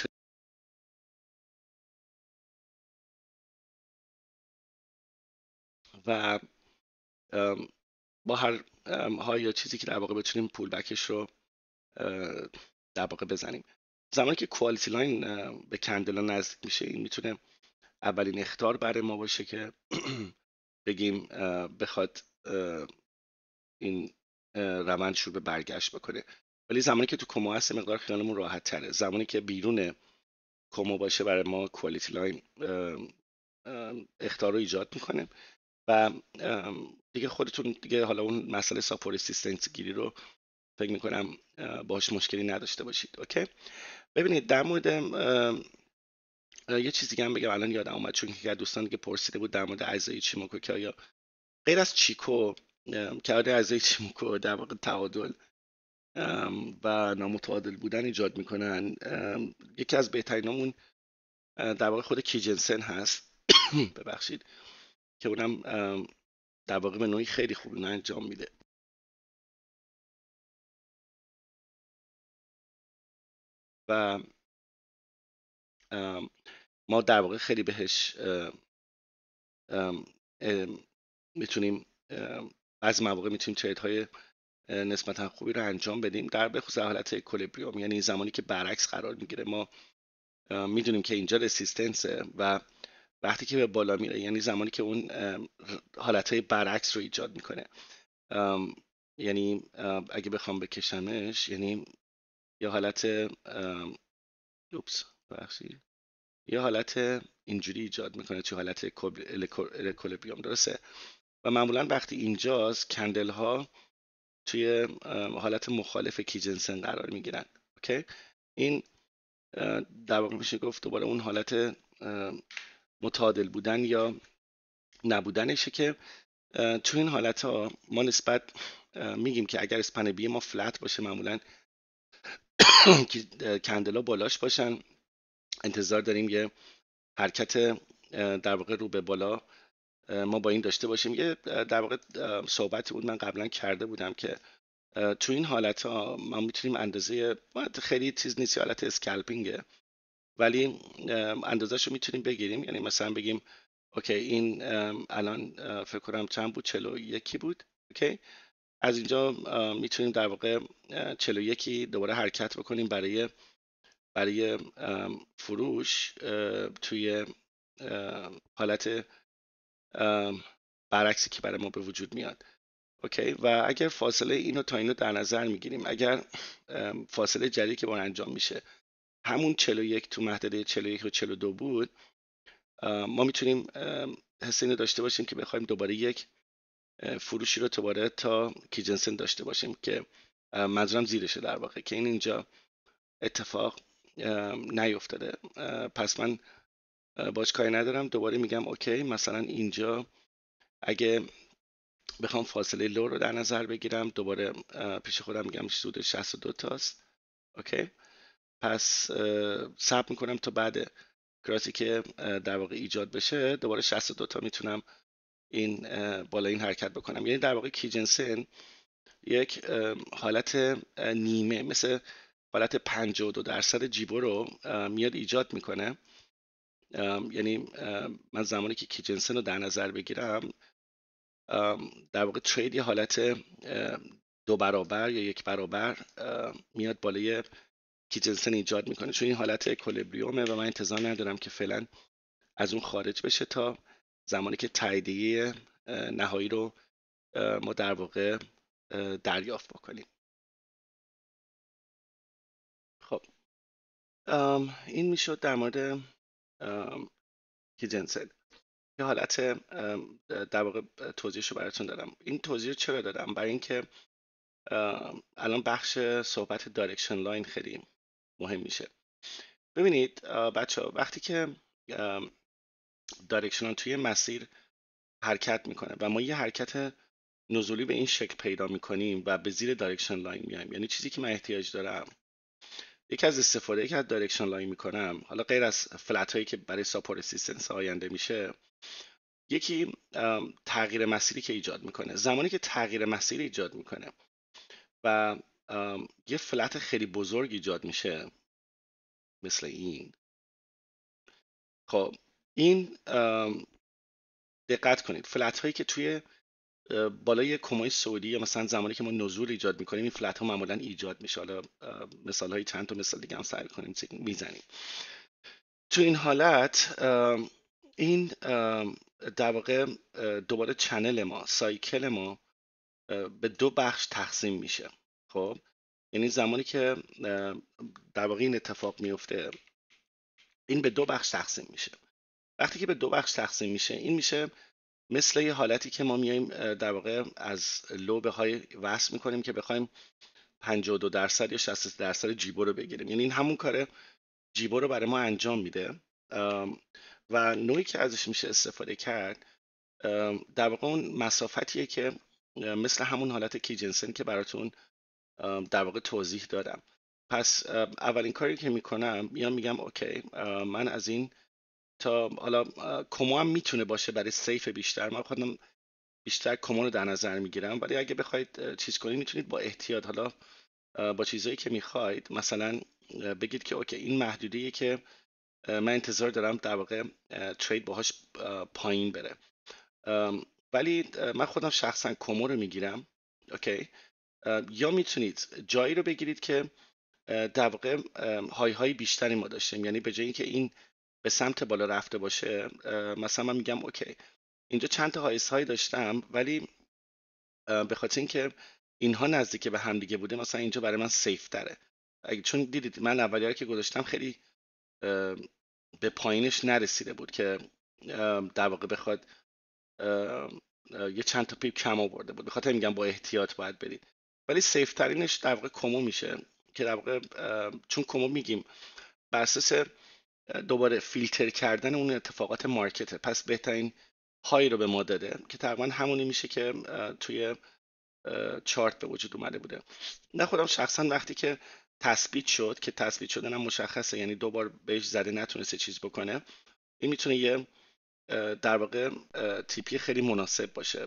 و با هر های یا چیزی که در واقع بتونیم پول بکش رو در واقع بزنیم. زمانی که کوالیتی لاین به کندلا نزدیک میشه، این میتونه اولین اخطار برای ما باشه که بگیم بخواد این روند شروع به برگشت بکنه. ولی زمانی که تو کومو هست مقدار خیالمون راحت تره. زمانی که بیرون کومو باشه برای ما کوالیتی لاین اخطار رو ایجاد میکنه و دیگه خودتون دیگه حالا اون مسئله ساپورت رزिस्टنس گیری رو فکر میکنم باش مشکلی نداشته باشید. اوکی، ببینید در مورد یه چیزی هم بگم الان یادم اومد، چون که دوستان دیگه پرسیده بود در مورد اجزای ایچیموکو که آیا غیر از چیکو که اجزای ایچیموکو در واقع تعادل و نامتعادل بودن ایجاد میکنن، یکی از بهترینامون در واقع خود کیجنسن هست ببخشید، که اونم در واقع به نوعی خیلی خوب انجام میده و ما در واقع خیلی بهش میتونیم از مواقع میتونیم ترید های نسبتا خوبی رو انجام بدیم، در به خصوص حالت اکولیبریوم، یعنی زمانی که برعکس قرار میگیره ما میدونیم که اینجا رسیستنسه و وقتی که به بالا میره یعنی زمانی که اون حالتهای برعکس رو ایجاد میکنه. یعنی اگه بخوام بکشمش یعنی یه حالت اوپس بخشید یه حالت اینجوری ایجاد میکنه توی حالت اکولیبریوم، درسته؟ و معمولا وقتی اینجاست کندل ها توی حالت مخالف کیجنسن قرار میگیرن. اوکی، این در واقع میشه گفت دوباره اون حالت متعادل بودن یا نبودنشه که تو این حالت ها ما نسبت میگیم که اگر اسپن بی ما فلت باشه معمولا کندلا بالاش باشن، انتظار داریم یه حرکت در واقع رو به بالا ما با این داشته باشیم. یه در واقع صحبتی بود من قبلا کرده بودم که تو این حالت ها ما میتونیم اندازه خیلی چیز نیست، حالت اسکالپینگه، ولی اندازه‌شو رو میتونیم بگیریم. یعنی مثلا بگیم اوکی این الان فکر کنم چند بود، 41 بود. اوکی، از اینجا میتونیم در واقع 41 دوباره حرکت بکنیم برای فروش توی حالت برعکسی که برای ما به وجود میاد. اوکی، و اگر فاصله اینو تا اینو در نظر میگیریم، اگر فاصله جدیدی که با انجام میشه همون 41 تو محدوده 41 و 42 بود، ما میتونیم حس اینو داشته باشیم که بخوایم دوباره یک فروشی رو دوباره تا کیجنسن داشته باشیم که منظورم زیرشه در واقع که این اینجا اتفاق نیفتاده. پس من باش کاری ندارم، دوباره میگم اوکی مثلا اینجا اگه بخوام فاصله لو رو در نظر بگیرم دوباره پیش خودم میگم حدود 62 تاست. اوکی، پس صبر میکنم تا بعد کراسی که در واقع ایجاد بشه دوباره 62 تا میتونم این بالا این حرکت بکنم. یعنی در واقع کیجنسن یک حالت نیمه مثل حالت 52% جیبو رو میاد ایجاد میکنه. یعنی من زمانی که کیجنسن رو در نظر بگیرم در واقع ترید یه حالت 2 برابر یا 1 برابر میاد بالای کیجنسن ایجاد میکنه، چون این حالت اکولیبریومه و من انتظار ندارم که فعلا از اون خارج بشه تا زمانی که تاییدیه نهایی رو ما در واقع دریافت بکنیم. خب این میشد در مورد کیجنسن. یه حالت در واقع توضیحش رو براتون دادم. این توضیح چرا دادم؟ برای اینکه الان بخش صحبت دایرکشن لاین خیلی مهم میشه. ببینید بچه ها وقتی که دایرکشن لاین توی مسیر حرکت میکنه و ما یه حرکت نزولی به این شکل پیدا میکنیم و به زیر دایرکشن لاین میایم، یعنی چیزی که من احتیاج دارم یکی از استفاده که از دایرکشن لاین میکنم، حالا غیر از فلت هایی که برای ساپورت سیستنس آینده میشه، یکی تغییر مسیری که ایجاد میکنه. زمانی که تغییر مسیر ایجاد میکنه و یه فلت خیلی بزرگ ایجاد میشه مثل این، خب این دقت کنید فلت هایی که توی بالای کمای سعودی یا مثلا زمانی که ما نزول ایجاد میکنیم این فلت ها معمولا ایجاد میشه. حالا مثال های چند تا مثال دیگه هم سعی کنیم میزنیم. تو این حالت این در واقع دوباره چنل ما، سایکل ما به 2 بخش تقسیم میشه. خب یعنی زمانی که در واقع این اتفاق میفته این به 2 بخش تقسیم میشه. وقتی که به 2 بخش تقسیم میشه این میشه مثل یه حالتی که ما میایم در واقع از لو به های وصل میکنیم که بخوایم 52% یا 60% جیبو رو بگیریم. یعنی این همون کار جیبو رو برای ما انجام میده و نوعی که ازش میشه استفاده کرد در واقع اون مسافتیه که مثل همون حالت کیجنسن که براتون در واقع توضیح دادم. پس اولین کاری که میکنم میگم اوکی من از این تا حالا کمو هم میتونه باشه برای سیف بیشتر، من خودم بیشتر کمو رو در نظر میگیرم، ولی اگه بخواید چیز کنید میتونید با احتیاط، حالا با چیزایی که میخواید مثلا بگید که اوکی این محدودیه که من انتظار دارم در واقع ترید باهاش پایین بره. ولی من خودم شخصا کمو رو میگیرم. اوکی، یا میتونید جایی رو بگیرید که در واقع های های بیشتری ما داشتیم. یعنی به جای اینکه این به سمت بالا رفته باشه، مثلا من میگم اوکی اینجا چند تا هایس های داشتم، ولی به خاطر اینکه اینها نزدیک به هم دیگه بوده، مثلا اینجا برای من سیف تره. چون دیدید من اولیه که گذاشتم خیلی به پایینش نرسیده بود که در واقع بخواد یه چند تا پیپ کم آورده بود. بخاطر میگم با احتیاط باید برید، ولی سیف ترینش در واقع کومو میشه که در واقع چون کومو میگیم بر اساس دوباره فیلتر کردن اون اتفاقات مارکته، پس بهترین های رو به ما داده که تقریبا همونی میشه که توی چارت به وجود اومده بوده. نه خودم شخصا وقتی که تثبیت شد، که تثبیت شدن هم مشخصه، یعنی دوبار بهش زده نتونسته چیز بکنه، این میتونه یه در واقع تیپی خیلی مناسب باشه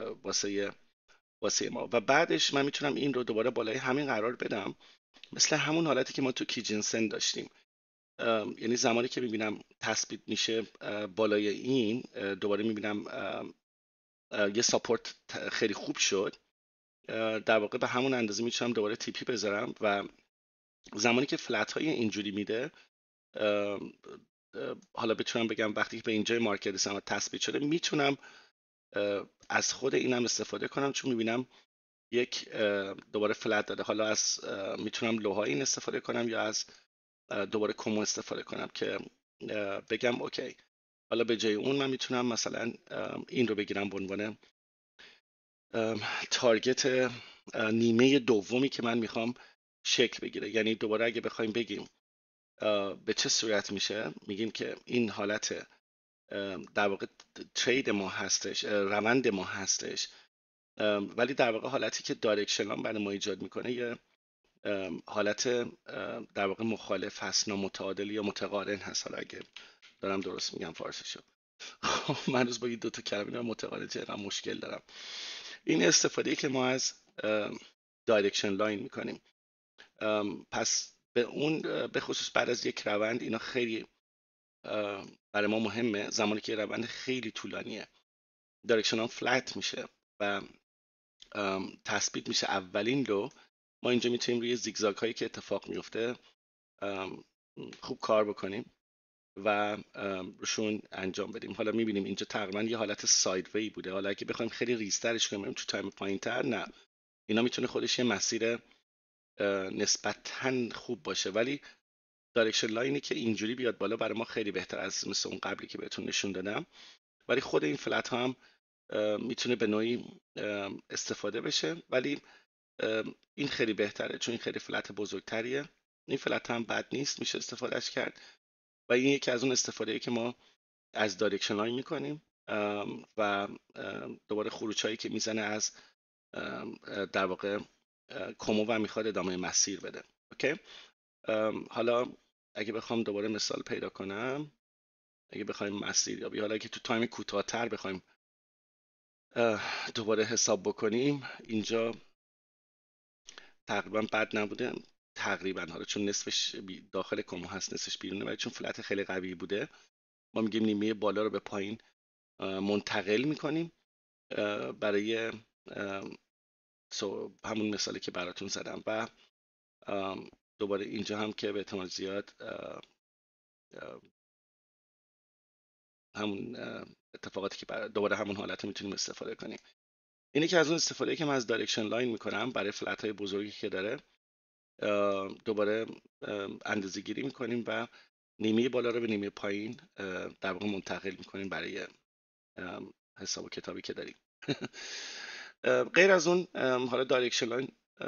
واسه ما. و بعدش من میتونم این رو دوباره بالای همین قرار بدم، مثل همون حالتی که ما تو کیجنسن داشتیم. یعنی زمانی که میبینم تثبیت میشه بالای این، دوباره میبینم یه ساپورت خیلی خوب شد، در واقع به همون اندازه میتونم دوباره تیپی بذارم. و زمانی که فلت های اینجوری میده، حالا بتونم بگم وقتی که به اینجای مارکت رسیدم و تثبیت شده، میتونم از خود اینم استفاده کنم، چون میبینم یک دوباره فلت داده. حالا از میتونم لوهای این استفاده کنم یا از دوباره کومو استفاده کنم که بگم اوکی حالا به جای اون من میتونم مثلا این رو بگیرم به عنوان تارگت نیمه دومی که من میخوام شکل بگیره. یعنی دوباره اگه بخوایم بگیم به چه صورت میشه، میگیم که این حالت در واقع ترید ما هستش، روند ما هستش، ولی در واقع حالتی که دایرکشنال برای ما ایجاد میکنه یه حالت در واقع مخالف هست، نامتعادل یا متقارن هست. حالا اگه دارم درست میگم فارسیشو. من روز با این دوتا کلمه متقارن چقدر مشکل دارم. این استفاده که ما از دایرکشن لاین میکنیم. پس به اون به خصوص بعد از یک روند اینا خیلی برای ما مهمه. زمانی که روند خیلی طولانیه، دایرکشن ها فلت میشه و تثبیت میشه اولین لو، ما اینجا میتونیم روی زیگزاگ هایی که اتفاق میفته خوب کار بکنیم و روشون انجام بدیم. حالا میبینیم اینجا تقریبا یه حالت سایدوی بوده. حالا اگه بخوایم خیلی ریزترش کنیم تو تایم پایین تر، نه، اینا میتونه خودش یه مسیر نسبتاً خوب باشه، ولی دایرکشن لاینی که اینجوری بیاد بالا برای ما خیلی بهتر از مثل اون قبلی که بهتون نشون دادم. ولی خود این فلت ها هم میتونه به نوعی استفاده بشه، ولی این خیلی بهتره چون این خیلی فلت بزرگتریه. این فلت هم بد نیست، میشه استفادهش کرد و این یکی از اون استفاده که ما از دایرکشن لاین میکنیم و دوباره خروج هایی که میزنه از در واقع کومو و میخواد ادامه مسیر بده. اوکی. حالا اگه بخوام دوباره مثال پیدا کنم، اگه بخوایم مسیر یا حالا اگه تو تایم کوتاه‌تر بخوایم دوباره حساب بکنیم، اینجا تقریبا بد نبوده. تقریبا حالا چون نصفش داخل کومو هست نصفش بیرونه، ولی چون فلت خیلی قوی بوده ما میگیم نیمه بالا رو به پایین منتقل میکنیم برای همون مثالی که براتون زدم. و دوباره اینجا هم که به احتمال زیاد همون اتفاقاتی که دوباره همون حالت رو میتونیم استفاده کنیم. اینه که از اون استفاده که من از دایرکشن لاین میکنم برای فلت های بزرگی که داره، دوباره اندازه گیری میکنیم و نیمه بالا رو به نیمه پایین در واقع منتقل میکنیم برای حساب و کتابی که داریم. غیر از اون حالا دایرکشن لاین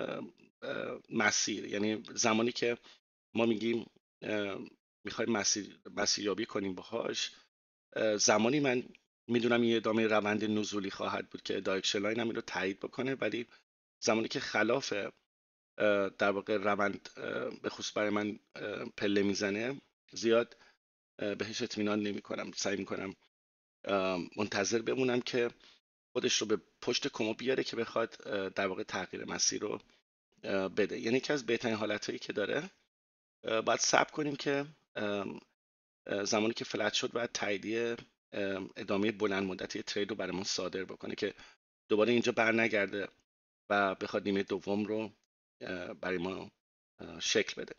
مسیر، یعنی زمانی که ما میگیم میخوایم مسیریابی کنیم باهاش، زمانی من میدونم این ادامه روند نزولی خواهد بود که دایرکشن لاین هم این رو تایید بکنه، ولی زمانی که خلاف در واقع روند به خصوص برای من پله میزنه، زیاد بهش اطمینان نمی کنم. سعی میکنم منتظر بمونم که خودش رو به پشت کومو بیاره که بخواد در واقع تغییر مسیر رو بده. یعنی یکی از بهترین حالتهایی که داره، باید صبر کنیم که زمانی که فلت شد باید تاییدیه ادامه بلند مدتی ترید رو برامون صادر بکنه که دوباره اینجا بر نگرده و بخواد نیمه دوم رو برای ما شکل بده.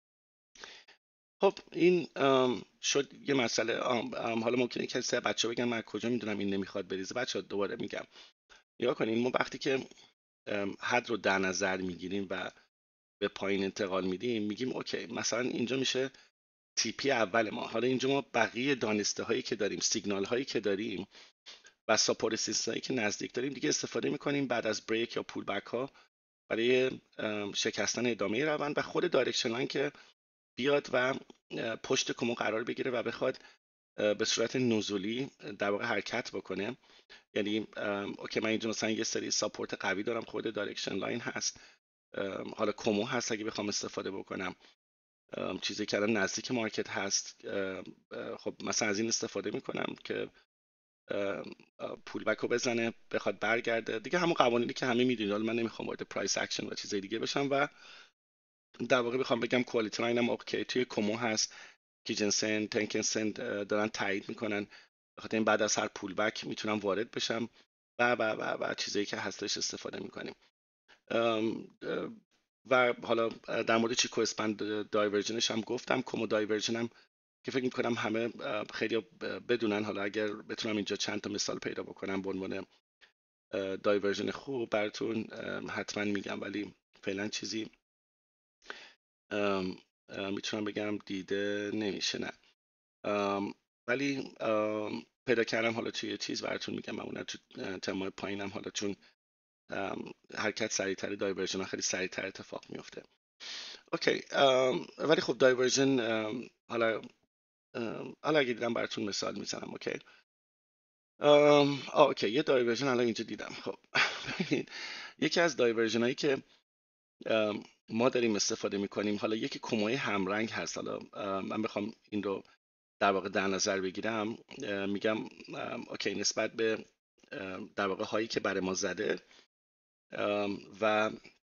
خب این شد یه مسئله. حالا ممکنه کسی بچه بگن من کجا میدونم این نمیخواد بریزه. بچه دوباره میگم نگاه کنین، ما وقتی که حد رو در نظر میگیریم و به پایین انتقال میدیم، میگیم اوکی مثلا اینجا میشه تیپی اول ما. حالا اینجا ما بقیه دانسته هایی که داریم، سیگنال هایی که داریم و ساپورت سیستم هایی که نزدیک داریم دیگه استفاده میکنیم بعد از بریک یا پول بک ها برای شکستن ادامه روند و خود دایرکشن لاین که بیاد و پشت کمو قرار بگیره و بخواد به صورت نزولی در واقع حرکت بکنه. یعنی اوکی من اینجا مثلا یه سری ساپورت قوی دارم، خود دایرکشن لاین هست، حالا کومو هست اگه بخوام استفاده بکنم، چیزی که الان نزدیک مارکت هست، خب مثلا از این استفاده میکنم که پول بک رو بزنه بخواد برگرده دیگه. همون قوانینی که همه میدونید، حالا من نمیخوام وارد پرایس اکشن و چیزای دیگه بشم و در واقع بخوام بگم کوالیتی لاین هم اوکی توی کومو هست، کیجنسن تنکنسن دارن تایید میکنن، بخاطر این بعد از هر پول بک میتونم وارد بشم و چیزایی که هستش استفاده میکنیم. و حالا در مورد چیکو اسپند دایورژنش هم گفتم، کومو دایورژن هم که فکر میکنم همه خیلی بدونن. حالا اگر بتونم اینجا چند تا مثال پیدا بکنم به عنوان دایورژن خوب براتون حتما میگم، ولی فعلا چیزی میتونم بگم دیده نمیشه نه. ولی پیدا کردم حالا توی چیز براتون میگم، معمولا تو تمای پایینم حالا چون حرکت سریعتر دایورژن ها خیلی سریعتر اتفاق میفته. اوکی ولی خب دایورژن حالا اگه دیدم براتون مثال میزنم. اوکی اوکی یه دایورژن الان اینجا دیدم. خب یکی از دایورژن هایی که ما داریم استفاده میکنیم، حالا یکی کوموی همرنگ هست. حالا من بخوام این رو در واقع در نظر بگیرم، میگم اوکی نسبت به در واقع هایی که برای ما زده و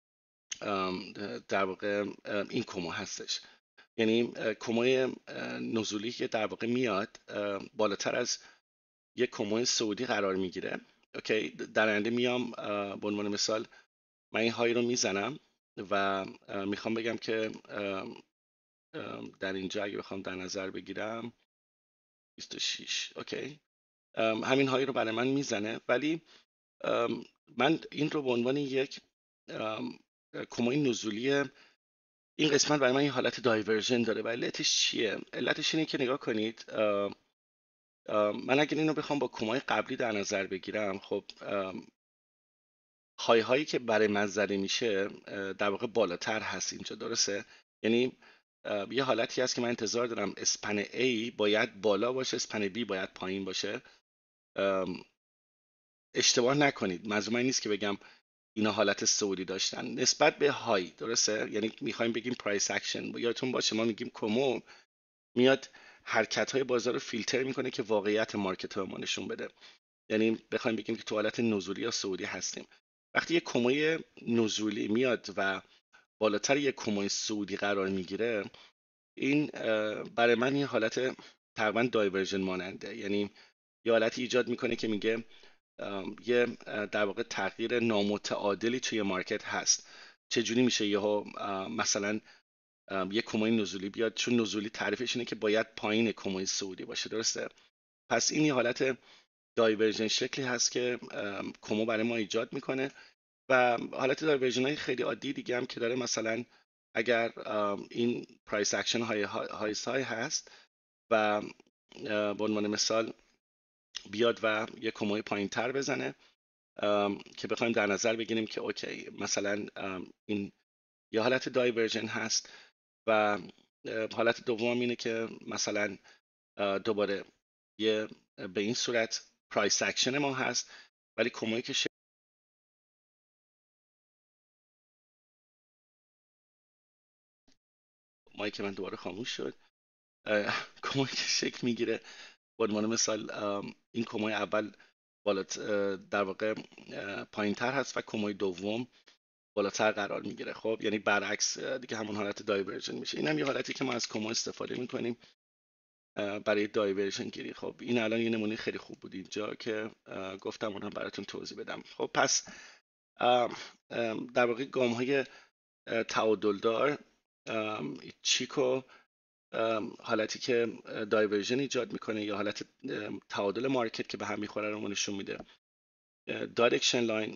در واقع این کومو هستش، یعنی کوموی نزولی که در واقع میاد بالاتر از یک کوموی صعودی قرار میگیره. اوکی در آینده میام به عنوان مثال من این های رو میزنم و میخوام بگم که در اینجا اگه بخوام در نظر بگیرم 26 اوکی همین هایی رو برای من میزنه، ولی من این رو به عنوان یک کوموی نزولی این قسمت برای من این حالت دایورژن داره. و علتش چیه؟ علتش اینه که نگاه کنید من اگر این رو بخوام با کومای قبلی در نظر بگیرم، خب های هایی که برای من زده میشه در واقع بالاتر هست اینجا، درسته؟ یعنی یه حالتی هست که من انتظار دارم اسپن A باید بالا باشه، اسپن B باید پایین باشه. اشتباه نکنید، منظور من نیست که بگم اینا حالت صعودی داشتن نسبت به های، درسته؟ یعنی میخوایم بگیم پرایس اکشن. یادتون باشه ما میگیم کومو میاد حرکت های بازار رو فیلتر میکنه که واقعیت مارکت ها ما نشون بده. یعنی بخوایم بگیم که تو حالت نزولی یا صعودی هستیم. وقتی یک کوموی نزولی میاد و بالاتر یک کوموی صعودی قرار میگیره، این برای من یه حالت تقریبا دایورژن ماننده، یعنی یه حالتی ایجاد میکنه که میگه یه در واقع تغییر نامتعادلی توی مارکت هست. چجوری میشه یهو مثلا یه کوموی نزولی بیاد؟ چون نزولی تعریفش اینه که باید پایین کوموی صعودی باشه، درسته؟ پس این یه حالت دایورژن شکلی هست که کومو برای ما ایجاد میکنه. و حالت دایورژن های خیلی عادی دیگه هم که داره، مثلا اگر این پرایس اکشن های هست و به عنوان مثال بیاد و یه کوموی پایین تر بزنه که بخوایم در نظر بگیریم که اوکی مثلا این یه حالت دایورژن هست. و حالت دوم اینه که مثلا دوباره یه به این صورت پرایس اکشن ما هست، ولی کوموی که مایی که من دوباره خاموش شد کوموی که شکل میگیره به عنوان مثال این کوموی اول بالات در واقع پایین تر هست و کوموی دوم بالاتر قرار میگیره. خب یعنی برعکس دیگه همون حالت دایورژن میشه. این هم یه حالتی که ما از کومو استفاده میکنیم برای دایورژن گیری. خب این الان یه نمونه خیلی خوب بود اینجا که گفتم اونم براتون توضیح بدم. خب پس در واقع گام های تعادل دار چیکو حالتی که دایورژن ایجاد میکنه یا حالت تعادل مارکت که به هم میخوره رو نشون میده. دایرکشن لاین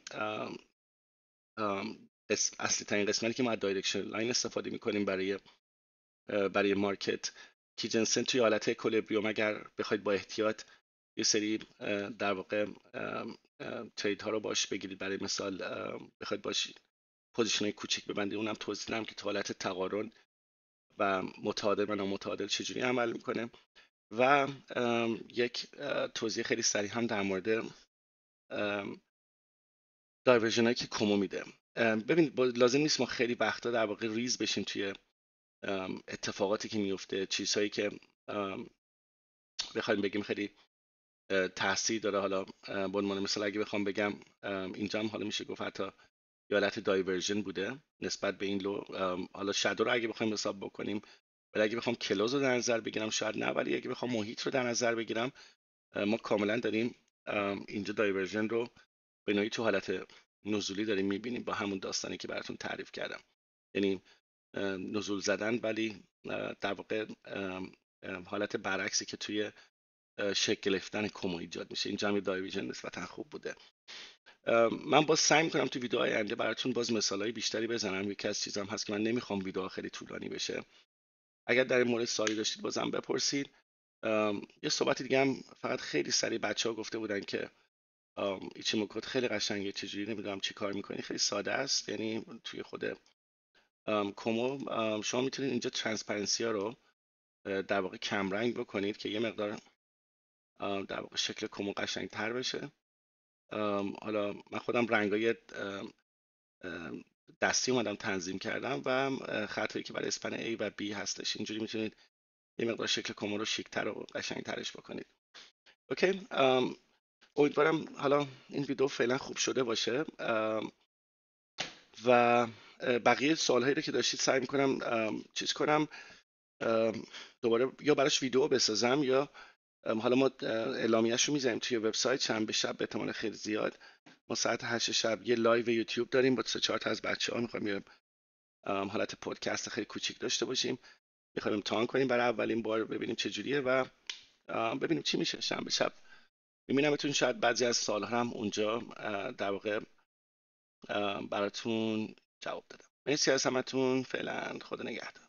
اصلی ترین قسمتی که ما از دایرکشن لاین استفاده میکنیم برای مارکت. کیجنسن توی حالت اکولیبریوم اگر بخواید با احتیاط یه سری در واقع ترید ها رو باش بگیرید، برای مثال بخواید باش پوزیشن های کوچیک ببندید، اونم توضیح دادم که تو حالت تقارن و متعادل و نامتعادل چجوری عمل میکنه. و یک توضیح خیلی سریع هم در مورد دایورژن هایی که کومو میده. ببینید لازم نیست ما خیلی وقتا در واقع ریز بشیم توی اتفاقاتی که میفته، چیزهایی که بخوایم بگیم خیلی تاثیر داره. حالا به عنوان مثال اگه بخوام بگم اینجا هم حالا میشه گفت حتی یه حالت دایورژن بوده نسبت به این لو. حالا شادو رو اگه بخوایم حساب بکنیم، ولی اگه بخوام کلوز رو در نظر بگیرم شاید نه، ولی اگه بخوام محیط رو در نظر بگیرم ما کاملا داریم اینجا دایورژن رو به نوعی تو حالت نزولی داریم میبینیم با همون داستانی که براتون تعریف کردم، یعنی نزول زدن ولی در واقع حالت برعکسی که توی شکل گرفتن کومو ایجاد میشه. اینجا هم دایورژن نسبتا خوب بوده. من باز سعی میکنم تو ویدیوهای آینده براتون باز مثالهای بیشتری بزنم. یکی از چیزام هست که من نمیخوام ویدیو خیلی طولانی بشه. اگر در این مورد سوالی داشتید بازم بپرسید. یه صحبت دیگه هم فقط خیلی سریع بچه ها گفته بودن که ایچیموکو خیلی قشنگه، چجوری نمیدونم چی کار میکنی. خیلی ساده است، یعنی توی خود کومو شما میتونید اینجا ترانسپرنسی ها رو در واقع کم رنگ بکنید که یه مقدار در واقع شکل کومو قشنگ تر بشه. حالا من خودم رنگای دستی اومدم تنظیم کردم و خطایی که برای اسپن A و B هستش، اینجوری میتونید یه مقدار شکل کومو رو شیک‌تر و قشنگ‌ترش بکنید. اوکی. امیدوارم حالا این ویدیو فعلا خوب شده باشه و بقیه سوالهایی رو که داشتید سعی میکنم چیز کنم، دوباره یا براش ویدیو بسازم یا حالا ما اعلامیه‌اش رو میذاریم توی وبسایت شنبه شب به احتمال خیلی زیاد. ما ساعت 8 شب یه لایو یوتیوب داریم با 3-4 تا از بچه‌ها، می‌خوایم یه حالت پادکست خیلی کوچیک داشته باشیم، می‌خوایم امتحان کنیم برای اولین بار، ببینیم چه جوریه و ببینیم چی میشه. شنبه شب می‌بینمتون، شاید بعضی از سوال‌ها هم اونجا در واقع براتون جواب دادم. مرسی از همتون، فعلا خدا نگهدار.